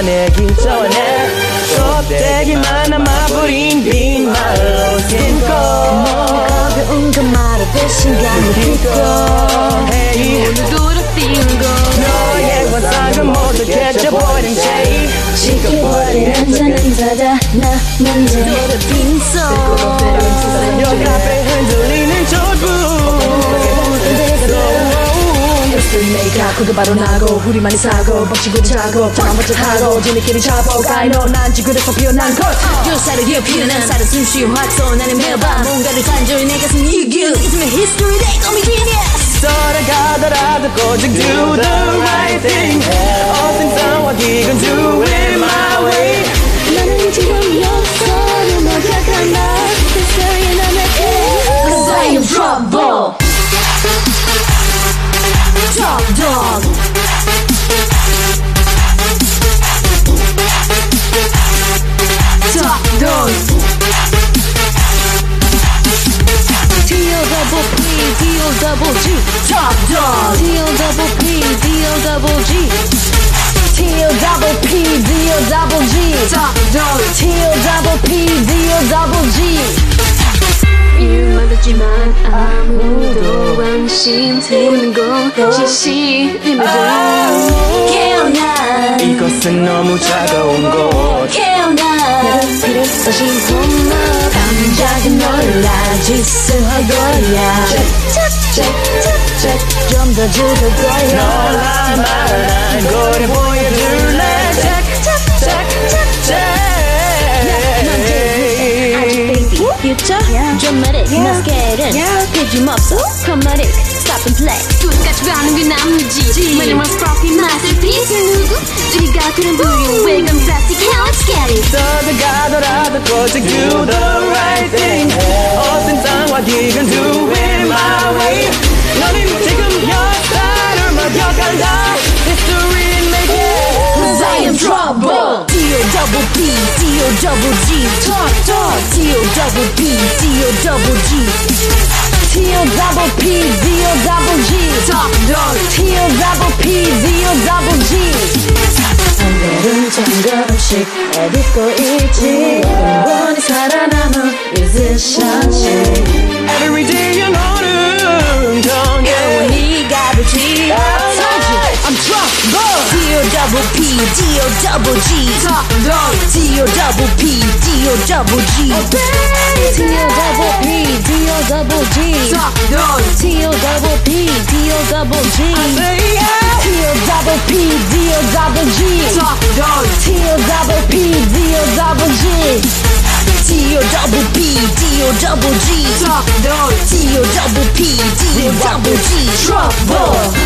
꺼내기 전에 껍데기만 남아버린 빈 말로 신고 가벼운 그 말에 배신감을 딛고 오늘도 빙고 너의 환상은 모두 깨져버린 채 지켜버린 한잔은 닫아 나 먼저 빙소 여 앞에 흔들리는 저분 내가 그게 바로 나고 우리만이 사고 벅치고 자고 전화 먼저 타고 지네끼리 자복 I know 난 지구에서 피어난 것 요사를 이어 피어난 살은 숨쉬어 확소 나는 매일 밤 뭔가를 간절히 내 가슴 이겨 It's my history they call me genius 돌아가더라도 꼬직 do the right thing 어떤 상황이건 do it my way 나는 지금 역사를 막아간다 History 난 내게 Cause I am trouble Topp Dogg Topp Dogg T-O-double-P, D-O-double-G Topp Dogg T-O-double-P, D-O-double-G T-O-double-P, D-O-double-G Topp Dogg T-O-double-P, D-O-double-G 유명하지만 아무도 관심 드는 곳 시시림에도 깨어나 이것은 너무 차가운 곳 깨어나 필요 없이 고마 감작이 놀라 짓을 할 거야 좀 더 죽을 거야 너나 말할 거리 보여줄래 future, dramatic, not scared 삐짐없어, chromatic, stop and play 끝까지 가는 게 남이지 마지막 스파크의 masterpiece 누구? 우리가 그런 부류 왜 감싸지 Let's get it 떠들가더라도 꼬직 do the right thing 어떤 상황이건 do it my way 너는 지금 역사를 먹여간다 History making Cause I am trouble D-O-double-P, D-O-double-G Topp Dogg D-O-double-P, D-O-double-G T-O-double-P, D-O-double-G Topp Dogg T-O-double-P, D-O-double-G 오늘은 점검식 어디고 있지 영원히 살아남은 musicianship Every day 너는 정해 영원히 가볼지 I'm trouble D-O-double-P, D-O-double-G Topp Dogg D-O-double-P, D-O-double-G T-O-double-P, D-O-double-G Topp Dogg T-O-double-P, D-O-double-G T-O-double-P, D-O-double-G Topp Dogg T-O-double-P, D-O-double-G T-O-double-P, D-O-double-G Topp Dogg T-O-double-P, D-O-double-G Trouble